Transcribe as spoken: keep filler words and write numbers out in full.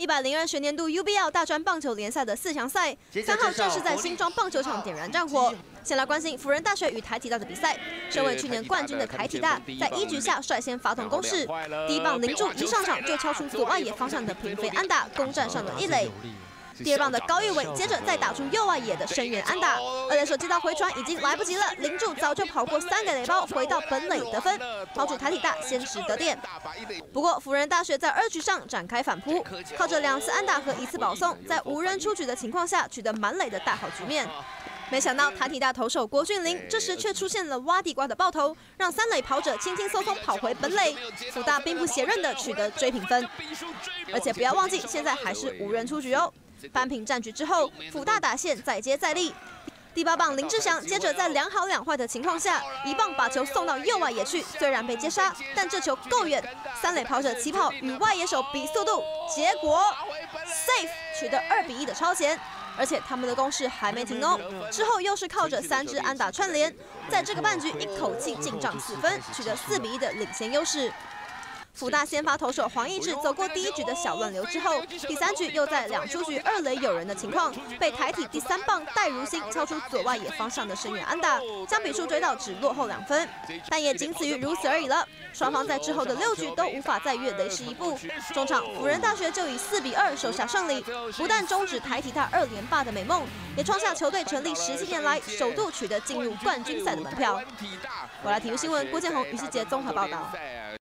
一百零二学年度 U B L 大专棒球联赛的四强赛，三号正式在新庄棒球场点燃战火。先来关心辅仁大学与台体大的比赛。身为去年冠军的台体大，在一局下率先发动攻势，第一棒林柱一上场就敲出左外野方向的平飞安打，攻占上了一垒。 第二棒的高玉伟接着再打出右外野的深远安打，二垒手接到回传已经来不及了，林柱早就跑过三个垒包，回到本垒得分，帮助台体大先取得点。不过辅仁大学在二局上展开反扑，靠着两次安打和一次保送，在无人出局的情况下取得满垒的大好局面。没想到台体大投手郭俊麟这时却出现了挖地瓜的爆头，让三垒跑者轻轻松松跑回本垒，辅大并不血刃的取得追平分。而且不要忘记，现在还是无人出局哦。 扳平战局之后，辅大打线再接再厉。第八棒林志祥接着在两好两坏的情况下，一棒把球送到右外野去，虽然被接杀，但这球够远，三垒跑者起跑与外野手比速度，结果 safe 取得二比一的超前。而且他们的攻势还没停哦，之后又是靠着三支安打串联，在这个半局一口气进账四分，取得四比一的领先优势。 辅大先发投手黄义志走过第一局的小乱流之后，第三局又在两出局二垒有人的情况，被台体第三棒戴如新敲出左外野方向的深远安打，将比数追到只落后两分，但也仅此于如此而已了。双方在之后的六局都无法再越雷士一步，中场辅仁大学就以四比二收下胜利，不但终止台体大二连霸的美梦，也创下球队成立十七年来首度取得进入冠军赛的门票。我来体育新闻郭建宏、于世杰综合报道。